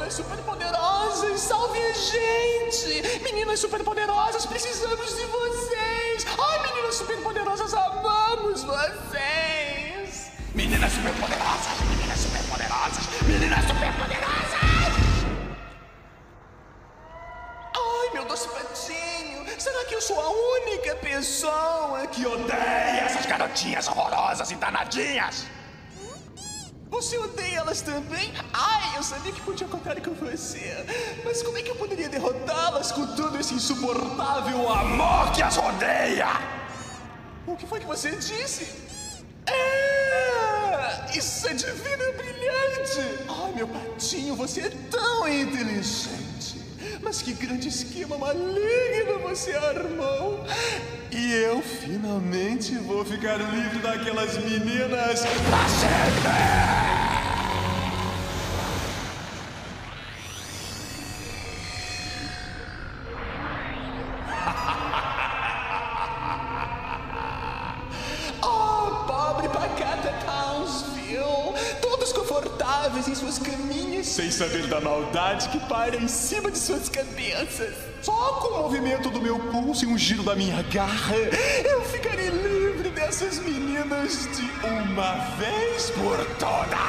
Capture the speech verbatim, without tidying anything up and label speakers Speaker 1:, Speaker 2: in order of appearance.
Speaker 1: meninas superpoderosas, salve a gente! Meninas superpoderosas, precisamos de vocês! Ai, meninas superpoderosas, amamos vocês! Meninas superpoderosas, meninas superpoderosas, meninas superpoderosas! Ai, meu doce patinho, será que eu sou a única pessoa que odeia essas garotinhas horrorosas e danadinhas? Você odeia elas também? Ai, eu sabia que podia contar com você. Mas como é que eu poderia derrotá-las com todo esse insuportável amor que as rodeia? O que foi que você disse? É! Isso é divino e brilhante! Ai, meu patinho, você é tão inteligente. Mas que grande esquema maligno você armou! E eu finalmente vou ficar livre daquelas meninas pra sempre! Oh, pobre pacata Townsville! Todos confortáveis em suas caminhas, sem saber da maldade que paira em cima de suas cabeças. Só com o movimento do meu pulso e um giro da minha garra, eu ficarei livre dessas meninas de uma vez por todas.